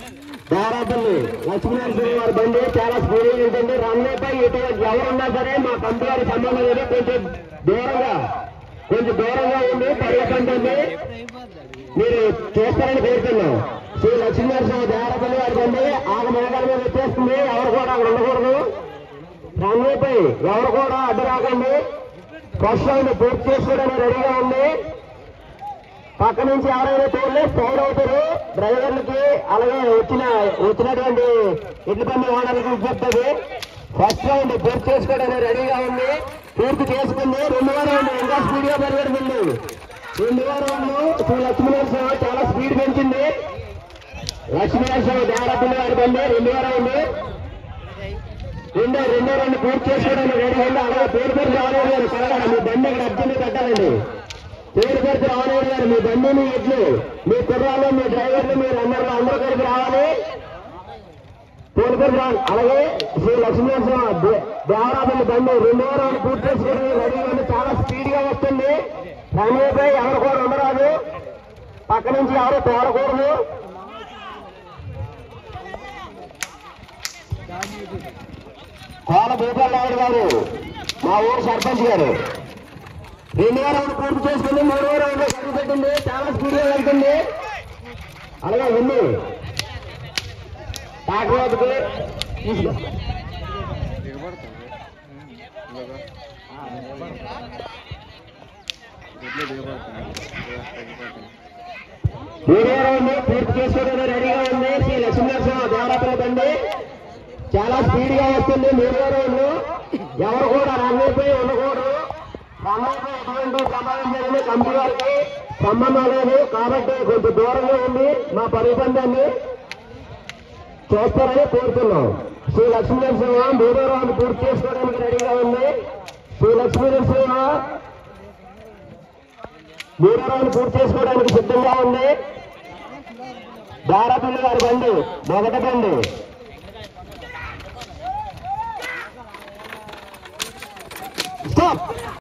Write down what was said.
దారాపల్లి లక్ష్మీనరసింహ వారి బండి చాలా స్పీడ్ ఉంటుంది. రన్వేపై ఇటువంటి ఎవరున్నా సరే మా కంపెనీ గారి సంబంధం లేదు. కొంచెం దూరంగా ఉండి పరిగెత్తండి. మీరు చేస్తారని కోరుతున్నాం. శ్రీ లక్ష్మీనరసింహ దారాపల్లి వారి బండి ఆగ మేఘాల మీద వచ్చేస్తుంది. ఎవరు కూడా అక్కడ ఉండకూడదు. రన్వేపై ఎవరు కూడా అడ్డు రాకండి. ఫస్ట్ రౌండ్ పూర్తి చేసుకోవడానికి రెడీగా ఉంది. పక్క నుంచి ఎవరైనా తోలే సైడ్ అవుతారు. డ్రైవర్లకి అలాగే వచ్చినటువంటి ఎడ్ల బండి ఓనర్లకి విజ్ఞప్తి. ఫస్ట్ రౌండ్ పూర్తి చేసుకోవడానికి రెడీగా ఉంది. పూర్తి చేసుకుంది. రెండవ రౌండ్ ఇంకా స్పీడ్ గా పరిగెడుతుంది. రెండవ రౌండ్ శ్రీ లక్ష్మీనరసింహ చాలా స్పీడ్ పెంచింది. లక్ష్మీనరసింహ దారాపల్లి వారి బండి రెండవ రౌండ్ పూర్తి చేసుకోవడానికి రెడీగా ఉంది. అలాగే పేరు రావాలి గారు కలగాలి. మీ బండి ఇక్కడ అర్జెంట్ పెట్టాలండి. పేరు రావాలి గారు మీ బండి మీ ఎడ్లు మీ కుర్రాళ్ళు మీ డ్రైవర్లు మీరు అందరూ కలిపి రావాలి. పేరు అలాగే శ్రీ లక్ష్మీనరసింహ దేవరాపల్లి బండి రెండవ రౌండ్ పూర్తి చేసుకోవడానికి రెడీగా ఉంది. చాలా స్పీడ్ గా వస్తుంది. రన్వేపై ఎవరు కూడా ఉండరాదు. పక్క నుంచి ఎవరు తోడకూడదు. కోల భూపాలరావు గారు మా ఊరు సర్పంచ్ గారు రెండవ రౌండ్ పూర్తి చేసుకుంది. మూడవ రౌండ్ లో సరి పెట్టింది. చాలా స్పీడ్ గా వెళ్తుంది. అలాగే ఉంది టాక్రోడ్కి తీసుకో. మూడవ రౌండ్ పూర్తి చేసుకోవడానికి రెడీగా ఉంది. శ్రీ లక్ష్మీనరసింహ దేవరాపల్లి బండి చాలా స్పీడ్ గా వస్తుంది. మూడవ రౌండ్ ఎవరు కూడా రన్వేపై ఉండకూడదు. రన్వేపై ఎటువంటి ప్రమాదం జరిగింది కంపెనీ వారికి సంబంధం లేదు. కాబట్టి కొంచెం దూరంగా ఉంది. మా పరిబంధాన్ని చూస్తారని కోరుతున్నాం. శ్రీ లక్ష్మీనరసింహ మూడో రౌండ్ పూర్తి చేసుకోవడానికి రెడీగా ఉంది. శ్రీ లక్ష్మీనరసింహ మూడో రౌండ్ పూర్తి చేసుకోవడానికి సిద్ధంగా ఉంది. దారాపల్లి గారి బండి మొదటి బండి స్టాప్.